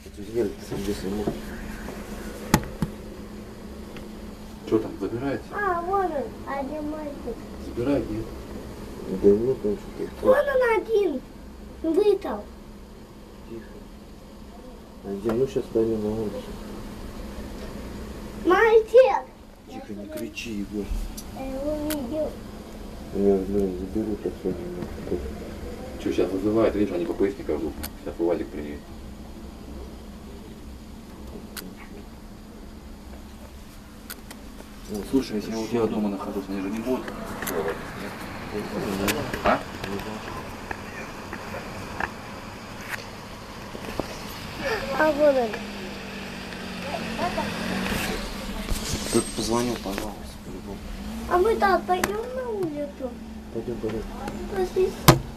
Что там, забирается? А, вон он, один мальчик. Забирает, нет? Да нет, он что-то. Вон он один. Вытал. Тихо. Один, ну сейчас пойдем на улицу. Мальчик! Тихо, не кричи, Егор. Я его видел. Меня, блин, заберут особенно. Что, сейчас вызывает, видишь, они ППСников ждут. Сейчас УАЗик приедет. Слушай, если я у тебя дома нахожусь, они же не будут. А? А вон он. Ты позвонил, пожалуйста, по-любому. А мы так пойдем на улицу. Пойдем, пойдем. Посвистим.